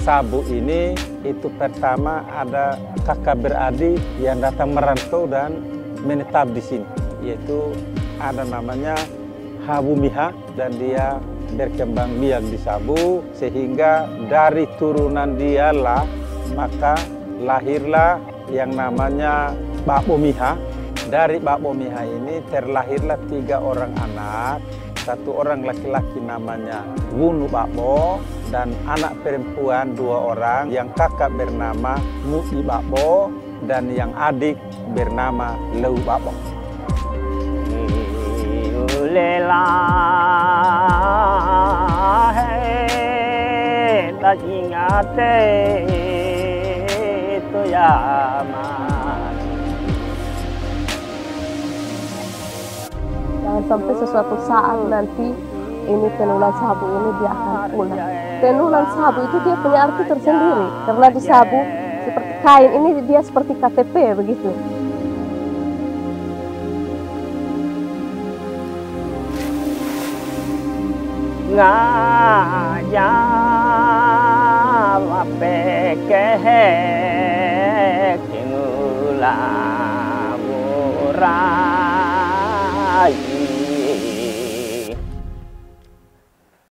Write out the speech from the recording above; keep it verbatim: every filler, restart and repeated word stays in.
Sabu ini itu pertama ada kakak beradik yang datang merantau dan menetap di sini, yaitu ada namanya Habu Miha dan dia berkembang biak di Sabu sehingga dari turunan dialah maka lahirlah yang namanya Bakbo Miha. Dari Bakbo Miha ini terlahirlah tiga orang anak. Satu orang laki-laki namanya Wunu Bakbo dan anak perempuan dua orang, yang kakak bernama Mu'i Bakbo dan yang adik bernama Leu Bakbo. Lela tak ingat itu ya. Jangan sampai sesuatu saat nanti ini tenunan sabu ini dia akan pulang. Tenunan sabu itu dia punya arti tersendiri karena di sabu seperti kain ini dia seperti K T P begitu. Ngaya mapeke kinula murai